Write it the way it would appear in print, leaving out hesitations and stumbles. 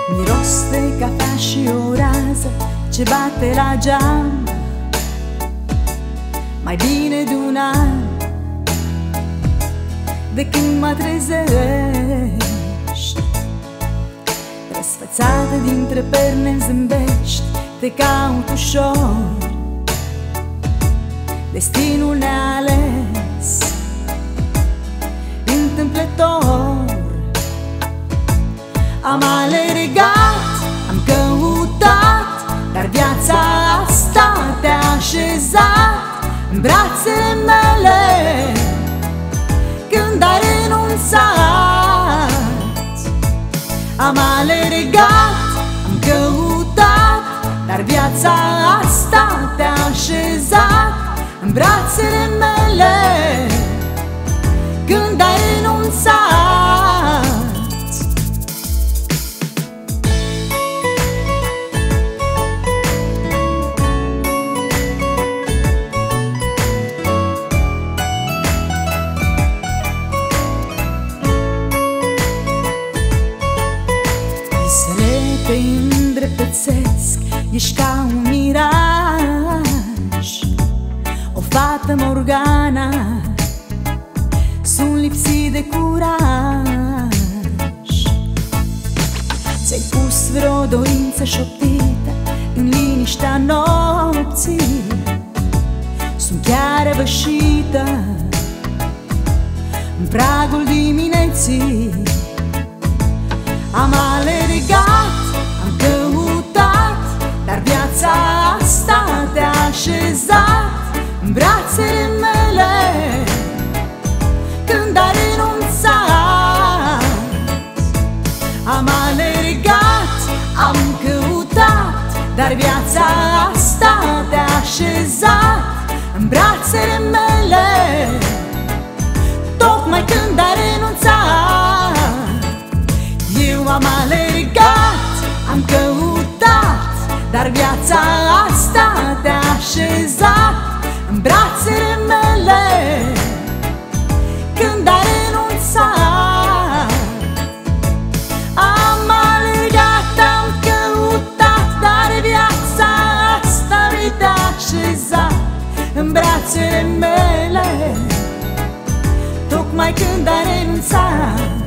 Miros de cafea și o rază ce bate la geam. Mai bine de un an de când mă trezești. Răsfățată dintre perne-mi zâmbești, te caut ușor. Destinul ne-a ales întâmplător. Am alergat, am căutat, dar viața asta te-a așezat în brațele mele când ai renunțat. Am alergat, am căutat, dar viața asta te-a așezat în brațele mele când ai renunțat. Visele te îndreptățesc, ești ca un miraj, o fată Morgana, sunt lipsit de curaj. Ți-ai pus vreo dorință șoptită în liniștea nopții, sunt chiar răvășită în pragul dimineții. Am alergat, am căutat, dar viața asta te-a așezat în brațele mele când ai renunțat. Am alergat, am căutat, dar viața asta te-a așezat în brațele mele tocmai când ai renunțat. Eu am alergat, am căutat, dar viața asta te-a așezat în brațele mele când ai renunțat. Am alergat, am căutat, dar viața asta te-a așezat în brațele mele tocmai când ai renunțat.